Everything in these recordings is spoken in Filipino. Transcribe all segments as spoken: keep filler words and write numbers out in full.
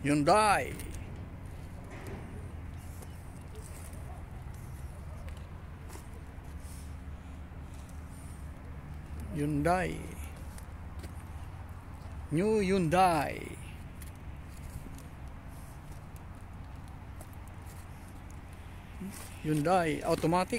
Hyundai. Hyundai. New Hyundai. Hyundai automatic.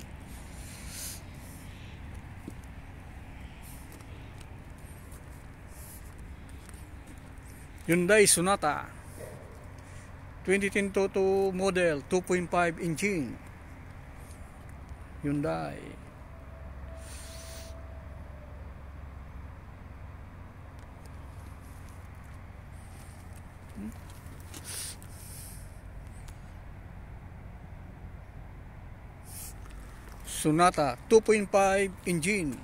Hyundai Sonata twenty ten Toto model, two point five engine. Hyundai. Sonata two point five engine.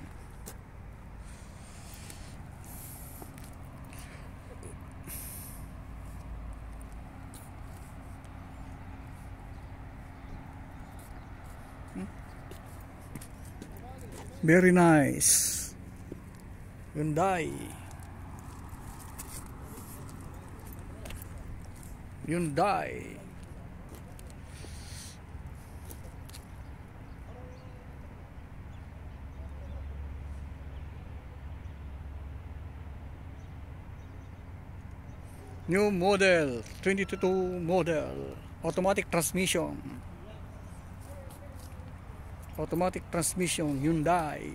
Very nice. Hyundai. Hyundai. New model, twenty twenty-two model, automatic transmission. Automatic transmission, Hyundai.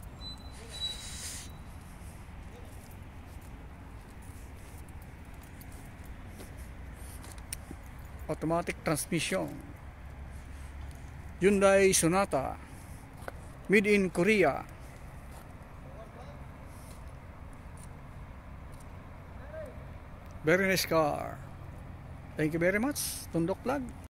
Automatic transmission. Hyundai Sonata. Made in Korea. Very nice car. Thank you very much. Tundok Vlog.